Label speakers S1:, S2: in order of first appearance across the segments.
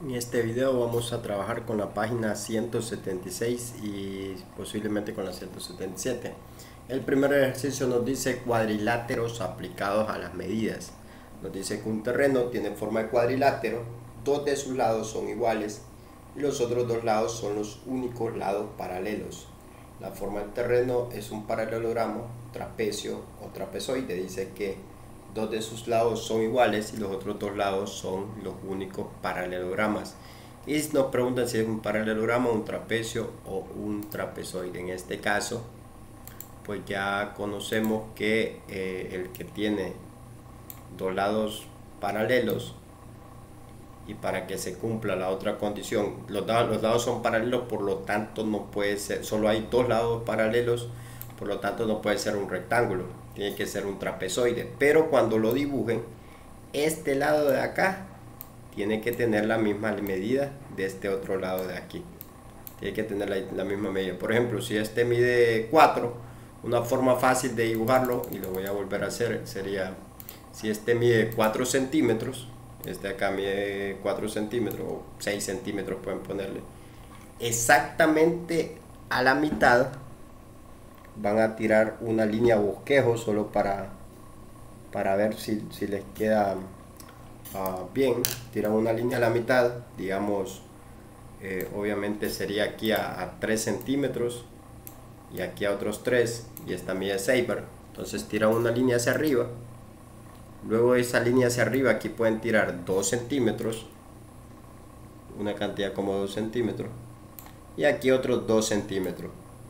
S1: En este video vamos a trabajar con la página 176 y posiblemente con la 177. El primer ejercicio nos dice cuadriláteros aplicados a las medidas. Nos dice que un terreno tiene forma de cuadrilátero, dos de sus lados son iguales y los otros dos lados son los únicos lados paralelos. La forma del terreno es un paralelogramo, trapecio o trapezoide. Dice que dos de sus lados son iguales y los otros dos lados son los únicos paralelogramas. Y nos preguntan si es un paralelogramo, un trapecio o un trapezoide. En este caso, pues ya conocemos que el que tiene dos lados paralelos, y para que se cumpla la otra condición, los lados son paralelos, por lo tanto no puede ser, solo hay dos lados paralelos, por lo tanto no puede ser un rectángulo, tiene que ser un trapezoide. Pero cuando lo dibujen, este lado de acá tiene que tener la misma medida de este otro lado de aquí, tiene que tener la misma medida. Por ejemplo, si este mide 4, una forma fácil de dibujarlo, y lo voy a volver a hacer, sería, si este mide 4 centímetros, este acá mide 4 centímetros o 6 centímetros pueden ponerle, exactamente a la mitad van a tirar una línea bosquejo solo para ver si les queda bien. Tiran una línea a la mitad, digamos, obviamente sería aquí a 3 centímetros y aquí a otros 3, y esta mide 6, ¿verdad? Entonces tiran una línea hacia arriba. Luego de esa línea hacia arriba, aquí pueden tirar 2 centímetros, una cantidad como 2 centímetros, y aquí otros 2 centímetros.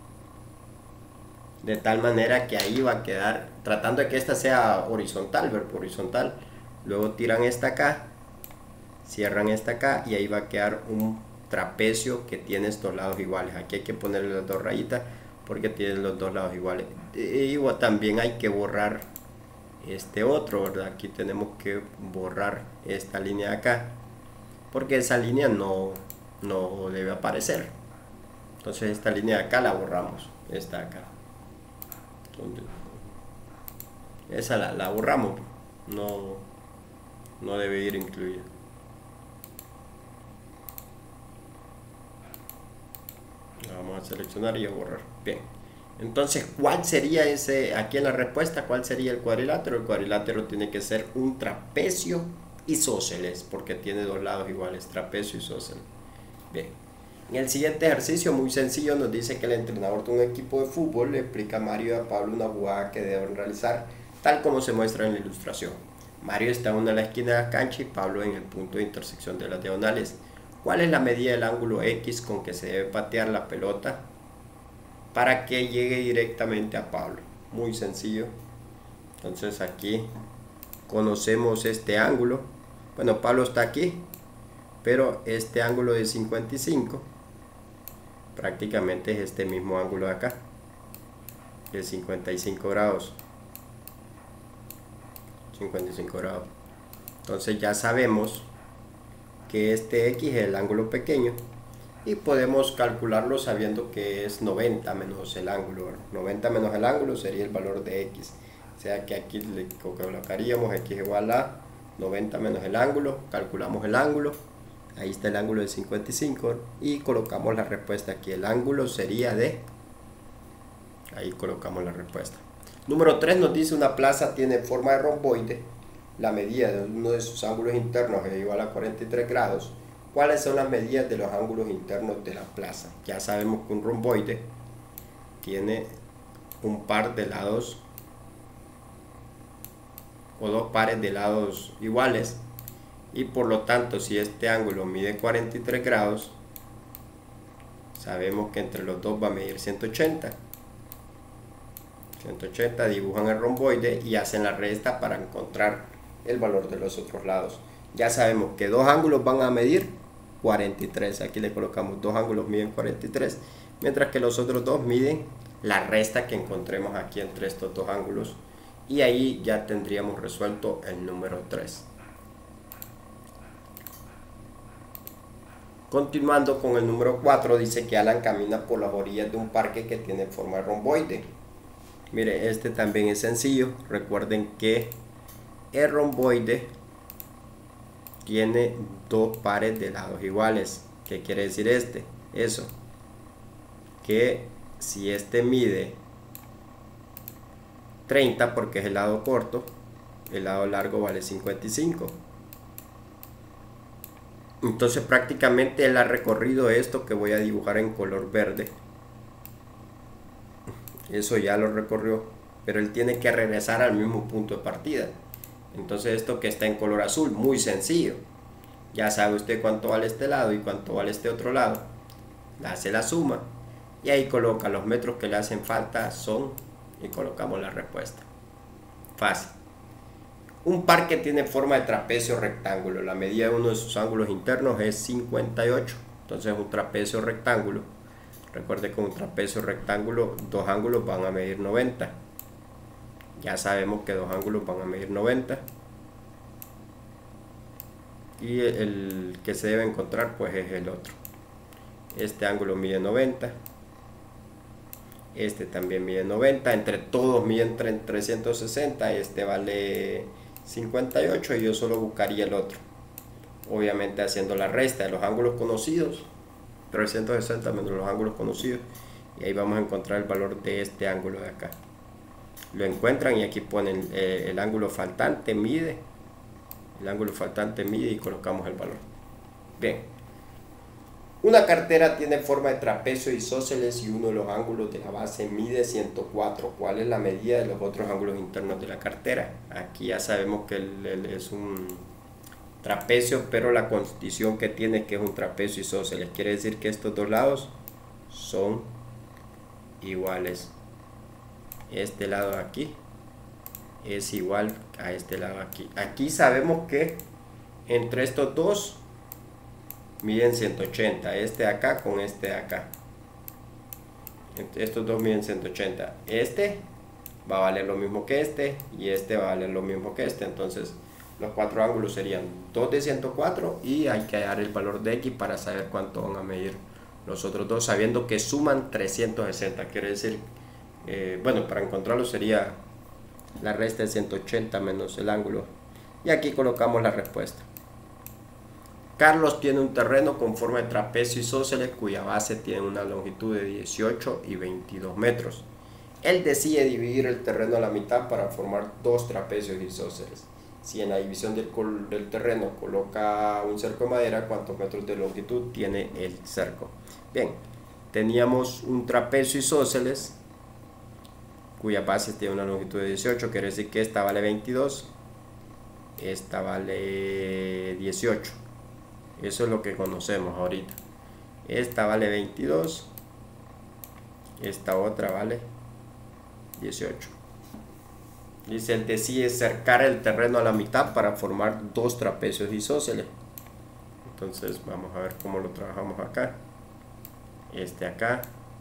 S1: De tal manera que ahí va a quedar, tratando de que esta sea horizontal, horizontal. Luego tiran esta acá, cierran esta acá, y ahí va a quedar un trapecio que tiene estos lados iguales. Aquí hay que ponerle las dos rayitas porque tienen los dos lados iguales. Y también hay que borrar este otro, ¿verdad? Aquí tenemos que borrar esta línea de acá porque esa línea no debe aparecer. Entonces esta línea de acá la borramos, esta de acá. Entonces, esa la borramos, no debe ir incluida. La vamos a seleccionar y a borrar. Bien. Entonces, ¿cuál sería ese, aquí en la respuesta, cuál sería el cuadrilátero? El cuadrilátero tiene que ser un trapecio isósceles, porque tiene dos lados iguales, trapecio isósceles. Bien. En el siguiente ejercicio, muy sencillo, nos dice que el entrenador de un equipo de fútbol le explica a Mario y a Pablo una jugada que deben realizar, tal como se muestra en la ilustración. Mario está en una de la esquina de la cancha y Pablo en el punto de intersección de las diagonales. ¿Cuál es la medida del ángulo X con que se debe patear la pelota para que llegue directamente a Pablo? Muy sencillo. Entonces aquí conocemos este ángulo. Bueno, Pablo está aquí, pero este ángulo de 55 prácticamente es este mismo ángulo de acá, de 55 grados. 55 grados. Entonces ya sabemos que este X es el ángulo pequeño y podemos calcularlo sabiendo que es 90 menos el ángulo. 90 menos el ángulo sería el valor de X. O sea que aquí le colocaríamos X igual a 90 menos el ángulo, calculamos el ángulo, ahí está el ángulo de 55 y colocamos la respuesta aquí. El ángulo sería de, ahí colocamos la respuesta. Número 3 nos dice una plaza tiene forma de romboide, la medida de uno de sus ángulos internos es igual a 43 grados. ¿Cuáles son las medidas de los ángulos internos de la plaza? Ya sabemos que un romboide tiene un par de lados o dos pares de lados iguales, y por lo tanto si este ángulo mide 43 grados, sabemos que entre los dos va a medir 180. Dibujan el romboide y hacen la resta para encontrar el valor de los otros lados. Ya sabemos que dos ángulos van a medir 43, aquí le colocamos dos ángulos miden 43, mientras que los otros dos miden la resta que encontremos aquí entre estos dos ángulos, y ahí ya tendríamos resuelto el número 3. Continuando con el número 4, dice que Alan camina por las orillas de un parque que tiene forma de romboide. Mire, este también es sencillo. Recuerden que el romboide tiene dos pares de lados iguales. ¿Qué quiere decir eso? Que si este mide 30 porque es el lado corto, el lado largo vale 55. Entonces prácticamente él ha recorrido esto que voy a dibujar en color verde. Eso ya lo recorrió, pero él tiene que regresar al mismo punto de partida. Entonces esto que está en color azul, muy sencillo. Ya sabe usted cuánto vale este lado y cuánto vale este otro lado. Hace la suma y ahí coloca los metros que le hacen falta y colocamos la respuesta. Fácil. Un par que tiene forma de trapecio rectángulo, la medida de uno de sus ángulos internos es 58. Entonces un trapecio rectángulo, recuerde que un trapecio rectángulo, dos ángulos van a medir 90. Ya sabemos que dos ángulos van a medir 90. Y el que se debe encontrar pues es el otro. Este ángulo mide 90. Este también mide 90. Entre todos miden 360. Este vale 58 y yo solo buscaría el otro. Obviamente haciendo la resta de los ángulos conocidos. 360 menos los ángulos conocidos. Y ahí vamos a encontrar el valor de este ángulo de acá. Lo encuentran y aquí ponen el ángulo faltante mide. El ángulo faltante mide y colocamos el valor. Bien. Una cartera tiene forma de trapecio isósceles y uno de los ángulos de la base mide 104. ¿Cuál es la medida de los otros ángulos internos de la cartera? Aquí ya sabemos que es un trapecio, pero la condición que tiene es que es un trapecio isósceles. Quiere decir que estos dos lados son iguales. Este lado de aquí es igual a este lado aquí. Aquí sabemos que entre estos dos miden 180, este de acá con este de acá. Estos dos miden 180. Este va a valer lo mismo que este y este va a valer lo mismo que este. Entonces los cuatro ángulos serían 2 de 104 y hay que hallar el valor de X para saber cuánto van a medir los otros dos, sabiendo que suman 360. Quiere decir, bueno, para encontrarlo sería la resta de 180 menos el ángulo. Y aquí colocamos la respuesta. Carlos tiene un terreno con forma de trapecio isósceles cuya base tiene una longitud de 18 y 22 metros. Él decide dividir el terreno a la mitad para formar dos trapecios isósceles. Si en la división del terreno coloca un cerco de madera, ¿cuántos metros de longitud tiene el cerco? Bien, teníamos un trapecio isósceles cuya base tiene una longitud de 18, quiere decir que esta vale 22, esta vale 18. Eso es lo que conocemos ahorita. Esta vale 22, esta otra vale 18. Dice, él decide cercar el terreno a la mitad para formar dos trapecios isósceles. Entonces vamos a ver cómo lo trabajamos acá. Este acá,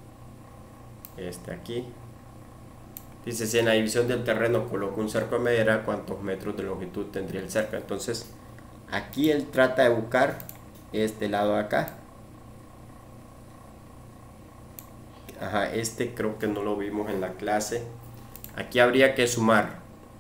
S1: este aquí. Dice, si en la división del terreno coloco un cerco de madera, ¿cuántos metros de longitud tendría el cerco? Entonces aquí él trata de buscar este lado de acá. Ajá, este creo que no lo vimos en la clase. Aquí habría que sumar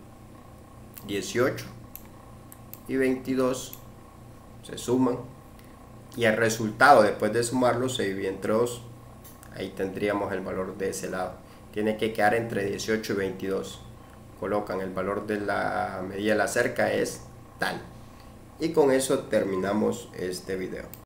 S1: 18 y 22. Se suman. Y el resultado, después de sumarlo, se divide entre 2. Ahí tendríamos el valor de ese lado. Tiene que quedar entre 18 y 22. Colocan el valor de la medida de la cerca es tal. Y con eso terminamos este video.